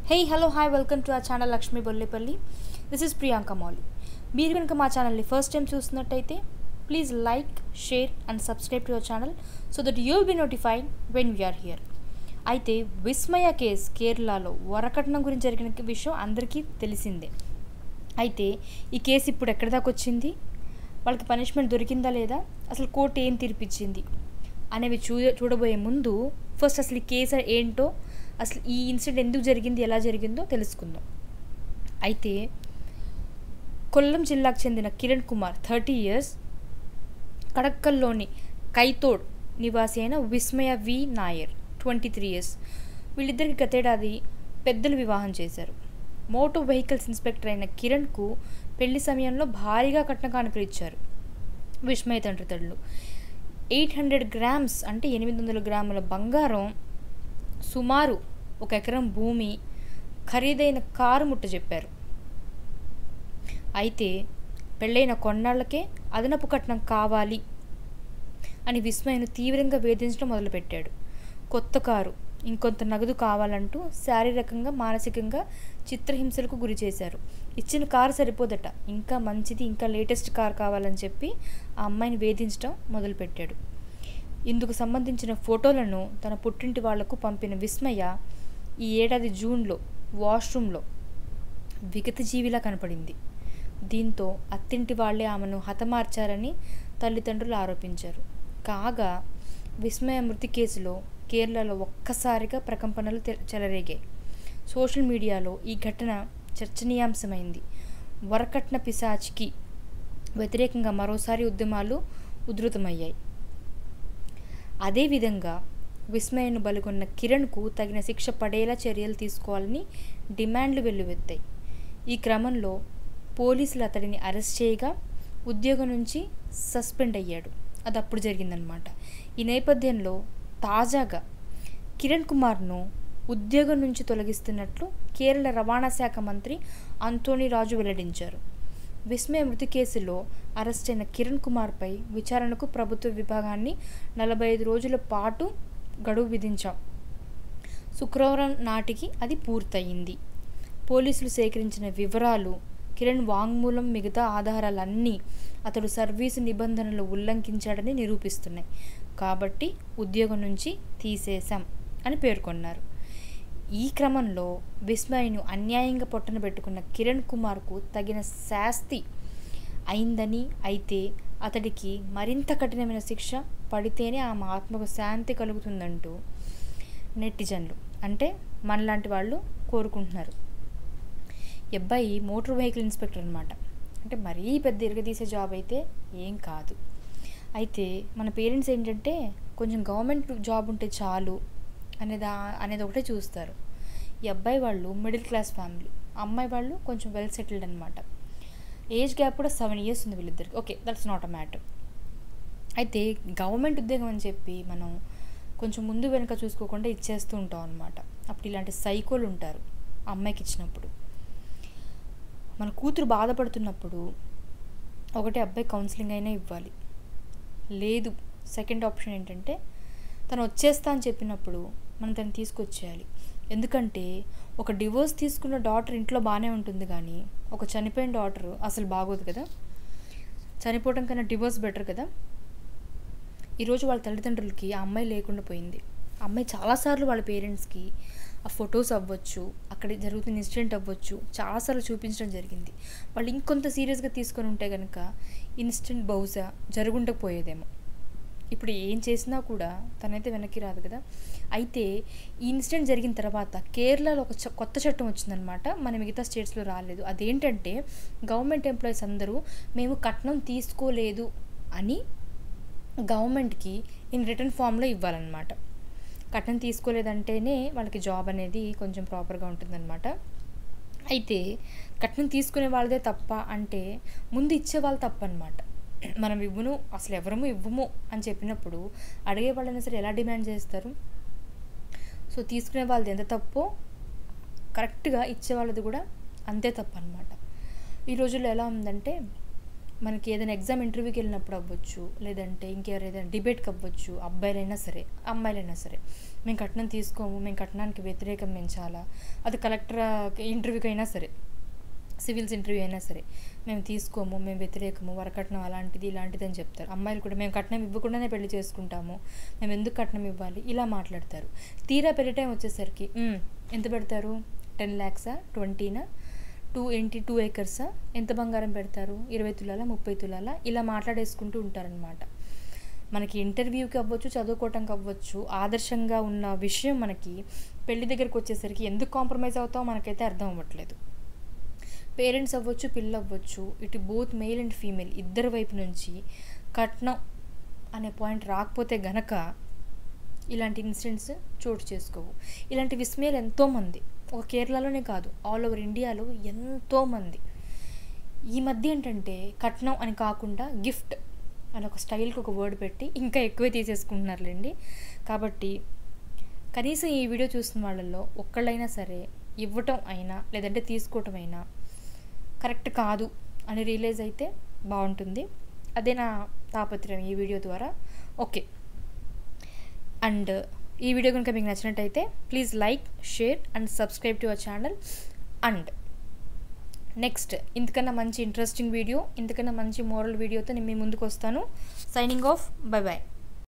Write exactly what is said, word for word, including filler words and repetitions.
Hey, hello, hi, welcome to our channel Lakshmi Bollepalli. This is Priyanka Molly. మీరు కనుక మా ఛానల్ని first time చూస్తున్నట్టయితే please like share and subscribe to your channel so that you will be notified when we are here. అయితే Vismaya case కేరళలో వరకట్నం గురించి జరిగిన విషయం అందరికీ తెలిసిందే. అయితే ఈ కేసు ఇప్పుడు ఎక్కడి దాకా వచ్చింది, వాళ్ళకి పనిష్మెంట్ దొరికిందా లేదా, అసలు కోర్టు ఏం తీర్పిచ్చింది అనేవి చూ చూడబోయే ముందు ఫస్ట్ అసలు ఈ కేసు ఏంటో, అసలు ఈ ఇన్సిడెంట్ ఎందుకు జరిగింది, ఎలా జరిగిందో తెలుసుకుందాం. అయితే కొల్లం జిల్లాకు చెందిన కిరణ్ కుమార్ థర్టీ ఇయర్స్ కడక్కల్లోని కైతోడ్ నివాసి అయిన Vismaya V Nair twenty three years వీళ్ళిద్దరికి గతేడాది పెద్దలు వివాహం చేశారు. మోటార్ వెహికల్స్ ఇన్స్పెక్టర్ అయిన కిరణ్కు పెళ్లి సమయంలో భారీగా కట్న కానుకలు ఇచ్చారు విస్మయ తండ్రిదండ్రులు. ఎయిట్ హండ్రెడ్ గ్రామ్స్ అంటే ఎనిమిది వందల గ్రాముల బంగారం, సుమారు ఒక ఎకరం భూమి, ఖరీదైన కారు ముట్ట చెప్పారు. అయితే పెళ్ళైన కొన్నాళ్లకే అదనపు కట్నం కావాలి అని విస్మయను తీవ్రంగా వేధించడం మొదలుపెట్టాడు. కొత్త కారు, ఇంకొంత నగదు కావాలంటూ శారీరకంగా మానసికంగా చిత్రహింసలకు గురి చేశారు. ఇచ్చిన కారు సరిపోదట, ఇంకా మంచిది, ఇంకా లేటెస్ట్ కారు కావాలని చెప్పి ఆ అమ్మాయిని వేధించడం మొదలుపెట్టాడు. ఇందుకు సంబంధించిన ఫోటోలను తన పుట్టింటి వాళ్లకు పంపిన విస్మయ ఈ ఏడాది జూన్లో వాష్రూమ్లో విగతజీవిలా కనపడింది. దీంతో అత్తింటి వాళ్లే ఆమెను హతమార్చారని తల్లిదండ్రులు ఆరోపించారు. కాగా విస్మయ మృతి కేసులో కేరళలో ఒక్కసారిగా ప్రకంపనలు చెలరేగాయి. సోషల్ మీడియాలో ఈ ఘటన చర్చనీయాంశమైంది. వరకట్న పిశాచికి వ్యతిరేకంగా మరోసారి ఉద్యమాలు ఉధృతమయ్యాయి. అదేవిధంగా విస్మయను బలిగొన్న కిరణ్కు తగిన శిక్ష పడేలా చర్యలు తీసుకోవాలని డిమాండ్లు వెల్లువెత్తాయి. ఈ క్రమంలో పోలీసులు అతడిని అరెస్ట్ చేయగా ఉద్యోగం నుంచి సస్పెండ్ అయ్యాడు. అది అప్పుడు జరిగిందనమాట. ఈ నేపథ్యంలో తాజాగా కిరణ్ కుమార్ను ఉద్యోగం నుంచి తొలగిస్తున్నట్లు కేరళ రవాణా శాఖ మంత్రి అంటోనీ రాజు వెల్లడించారు. విస్మయ మృతి కేసులో అరెస్ట్ అయిన కిరణ్ కుమార్పై విచారణకు ప్రభుత్వ విభాగాన్ని నలభై ఐదు రోజుల పాటు గడువు విధించాం. శుక్రవారం నాటికి అది పూర్తయింది. పోలీసులు సేకరించిన వివరాలు, కిరణ్ వాంగ్మూలం, మిగతా ఆధారాలన్నీ అతడు సర్వీసు నిబంధనలు ఉల్లంఘించాడని నిరూపిస్తున్నాయి. కాబట్టి ఉద్యోగం నుంచి తీసేశాం అని పేర్కొన్నారు. ఈ క్రమంలో విస్మయను అన్యాయంగా పొట్టన పెట్టుకున్న కిరణ్ కుమార్కు తగిన శాస్తి అయిందని, అయితే అతడికి మరింత కఠినమైన శిక్ష పడితేనే ఆమె ఆత్మకు శాంతి కలుగుతుందంటూ నెటిజన్లు, అంటే మనలాంటి వాళ్ళు కోరుకుంటున్నారు. ఈ అబ్బాయి మోటార్ వెహికల్ ఇన్స్పెక్టర్ అనమాట. అంటే మరీ పెద్ద ఇరగదీసే జాబ్ అయితే ఏం కాదు. అయితే మన పేరెంట్స్ ఏంటంటే కొంచెం గవర్నమెంట్ జాబ్ ఉంటే చాలు అనేది అనేది ఒకటే చూస్తారు. ఈ అబ్బాయి వాళ్ళు మిడిల్ క్లాస్ ఫ్యామిలీ, అమ్మాయి వాళ్ళు కొంచెం వెల్ సెటిల్డ్ అనమాట. ఏజ్ గ్యాప్ కూడా సెవెన్ ఇయర్స్ ఉంది వీళ్ళిద్దరికి. Okay, that's not a matter. అయితే గవర్నమెంట్ ఉద్యోగం అని చెప్పి మనం కొంచెం ముందు వెనుక చూసుకోకుండా ఇచ్చేస్తూ ఉంటాం అనమాట. అప్పుడు ఇలాంటి సైకోలు ఉంటారు అమ్మాయికి ఇచ్చినప్పుడు. మన కూతురు బాధపడుతున్నప్పుడు ఒకటి అబ్బాయి కౌన్సిలింగ్ అయినా ఇవ్వాలి. లేదు, సెకండ్ ఆప్షన్ ఏంటంటే తను వచ్చేస్తా అని చెప్పినప్పుడు మనం తను తీసుకొచ్చేయాలి. ఎందుకంటే ఒక డివోర్స్ తీసుకున్న డాటర్ ఇంట్లో బాగానే ఉంటుంది, కానీ ఒక చనిపోయిన డాటర్ అసలు బాగోదు కదా. చనిపోవడం కన్నా డివోర్స్ బెటర్ కదా. ఈరోజు వాళ్ళ తల్లిదండ్రులకి ఆ అమ్మాయి లేకుండా పోయింది. ఆ అమ్మాయి చాలాసార్లు వాళ్ళ పేరెంట్స్కి ఆ ఫొటోస్ అవ్వచ్చు, అక్కడ జరుగుతున్న ఇన్సిడెంట్ అవ్వచ్చు, చాలాసార్లు చూపించడం జరిగింది. వాళ్ళు ఇంకొంత సీరియస్గా తీసుకొని ఉంటే కనుక ఇన్సిడెంట్ బహుశా జరుగుండకపోయేదేమో. ఇప్పుడు ఏం చేసినా కూడా తనైతే వెనక్కి రాదు కదా. అయితే ఈ ఇన్సిడెంట్ జరిగిన తర్వాత కేరళలో ఒక చ కొత్త చట్టం వచ్చిందనమాట. మన మిగతా స్టేట్స్లో రాలేదు. అదేంటంటే గవర్నమెంట్ ఎంప్లాయీస్ అందరూ మేము కట్నం తీసుకోలేదు అని గవర్నమెంట్కి ఇన్ రిటర్న్ ఫామ్లో ఇవ్వాలన్నమాట. కట్నం తీసుకోలేదంటేనే వాళ్ళకి జాబ్ అనేది కొంచెం ప్రాపర్గా ఉంటుందన్నమాట. అయితే కట్నం తీసుకునే వాళ్ళదే తప్ప అంటే ముందు ఇచ్చే వాళ్ళు తప్ప అనమాట. మనం ఇవ్వను, అసలు ఎవరము ఇవ్వము అని చెప్పినప్పుడు అడిగే వాళ్ళైనా సరే ఎలా డిమాండ్ చేస్తారు. సో తీసుకునే వాళ్ళది ఎంత తప్పో కరెక్ట్గా ఇచ్చే వాళ్ళది కూడా అంతే తప్పు అనమాట. ఈ రోజుల్లో ఎలా ఉందంటే మనకి ఏదైనా ఎగ్జామ్ ఇంటర్వ్యూకి వెళ్ళినప్పుడు అవ్వచ్చు, లేదంటే ఇంకేదైనా డిబేట్కి అవ్వచ్చు, అబ్బాయిలైనా సరే అమ్మాయిలైనా సరే, మేము కట్నం తీసుకోము, మేము కట్నానికి వ్యతిరేకం, మేము చాలా, అది కలెక్టర్ ఇంటర్వ్యూకి అయినా సరే, సివిల్స్ ఇంటర్వ్యూ అయినా సరే, మేము తీసుకోము, మేము వ్యతిరేకము, వరకట్నం అలాంటిది ఇలాంటిది అని చెప్తారు. అమ్మాయిలు కూడా మేము కట్నం ఇవ్వకుండానే పెళ్లి చేసుకుంటాము, మేము ఎందుకు కట్నం ఇవ్వాలి, ఇలా మాట్లాడతారు. తీరా పెళ్లి టైం వచ్చేసరికి ఎంత పెడతారు, టెన్ ల్యాక్సా, ట్వంటీనా, టూ ఏంటి టూ ఏకర్సా, ఎంత బంగారం పెడతారు, ఇరవై తులాల, ముప్పై తులాల, ఇలా మాట్లాడేసుకుంటూ ఉంటారనమాట. మనకి ఇంటర్వ్యూకి అవ్వచ్చు, చదువుకోవటానికి అవ్వచ్చు, ఆదర్శంగా ఉన్న విషయం మనకి పెళ్లి దగ్గరికి వచ్చేసరికి ఎందుకు కాంప్రమైజ్ అవుతామో మనకైతే అర్థం అవ్వట్లేదు. పేరెంట్స్ అవ్వచ్చు, పిల్ల అవ్వచ్చు, ఇటు బోత్ మెయిల్ అండ్ ఫీమేల్ ఇద్దరి వైపు నుంచి కట్నం అనే పాయింట్ రాకపోతే గనక ఇలాంటి ఇన్సిడెంట్స్ చోటు చేసుకోవు. ఇలాంటి విస్మయాలు ఎంతోమంది, ఒక కేరళలోనే కాదు, ఆల్ ఓవర్ ఇండియాలో ఎంతోమంది ఈ మధ్య ఏంటంటే కట్నం అని కాకుండా గిఫ్ట్ అని ఒక స్టైల్కి ఒక వర్డ్ పెట్టి ఇంకా ఎక్కువే తీసేసుకుంటున్నారులేండి. కాబట్టి కనీసం ఈ వీడియో చూసిన వాళ్ళల్లో ఒక్కళ్ళైనా సరే ఇవ్వటం అయినా లేదంటే తీసుకోవటం అయినా కరెక్ట్ కాదు అని రియలైజ్ అయితే బాగుంటుంది. అదే నా తాపత్రయం ఈ వీడియో ద్వారా. ఓకే, అండ్ ఈ వీడియో కనుక మీకు నచ్చినట్టయితే please like, share and subscribe to our channel. And next ఇంతకన్నా మంచి ఇంట్రెస్టింగ్ వీడియో, ఇంతకన్నా మంచి మోరల్ వీడియోతో నేను మీ ముందుకు వస్తాను. Signing off, bye bye.